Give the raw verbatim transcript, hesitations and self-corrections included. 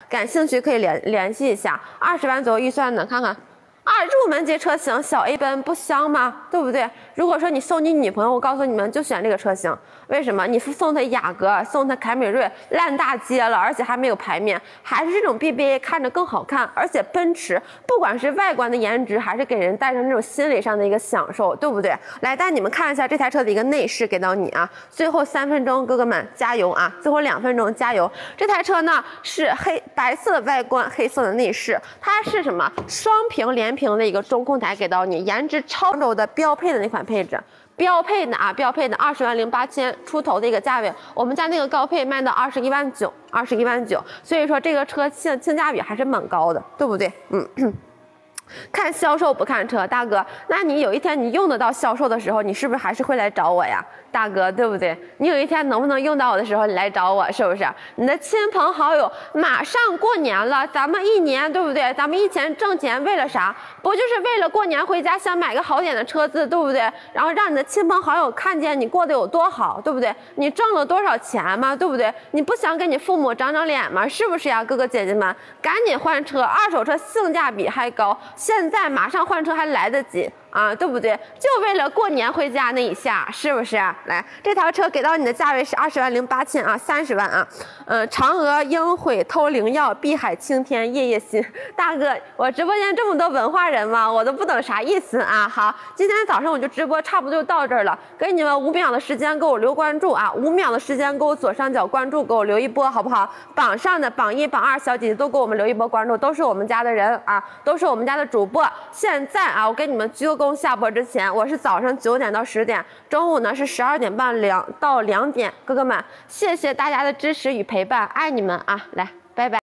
感兴趣可以联联系一下。二十万左右预算的，看看。啊，入门级车型小 A 奔不香吗？对不对？如果说你送你女朋友，我告诉你们就选这个车型，为什么？你送她雅阁，送她凯美瑞，烂大街了，而且还没有排面，还是这种 B B A 看着更好看，而且奔驰不管是外观的颜值，还是给人带上这种心理上的一个享受，对不对？来带你们看一下这台车的一个内饰，给到你啊。最后三分钟，哥哥们加油啊！最后两分钟加油。这台车呢是黑白色的外观，黑色的内饰，它是什么？双屏连屏的一个中控台给到你，颜值超轴的标配的那款配置，标配的啊，标配的二十万零八千出头的一个价位，我们家那个高配卖到二十一万九，二十一万九，所以说这个车性性价比还是蛮高的，对不对？嗯。看销售不看车，大哥，那你有一天你用得到销售的时候，你是不是还是会来找我呀？大哥，对不对？你有一天能不能用到我的时候，你来找我，是不是？你的亲朋好友马上过年了，咱们一年，对不对？咱们以前挣钱为了啥？不就是为了过年回家想买个好点的车子，对不对？然后让你的亲朋好友看见你过得有多好，对不对？你挣了多少钱嘛，对不对？你不想给你父母长长脸吗？是不是呀，哥哥姐姐们？赶紧换车，二手车性价比还高。现在马上换车还来得及啊，对不对？就为了过年回家那一下，是不是？来，这台车给到你的价位是二十万零八千啊，三十万啊。嗯、呃，嫦娥应悔偷灵药，碧海青天夜夜心。大哥，我直播间这么多文化人吗？我都不懂啥意思啊。好，今天早上我就直播，差不多就到这儿了。给你们五秒的时间给我留关注啊，五秒的时间给我左上角关注，给我留一波，好不好？榜上的榜一、榜二小姐姐都给我们留一波关注，都是我们家的人啊，都是我们家的主播。现在啊，我给你们鞠个躬，下播之前，我是早上九点到十点，中午呢是十二点半两到两点，哥哥们，谢谢大家的支持与陪伴，爱你们啊！来。拜拜。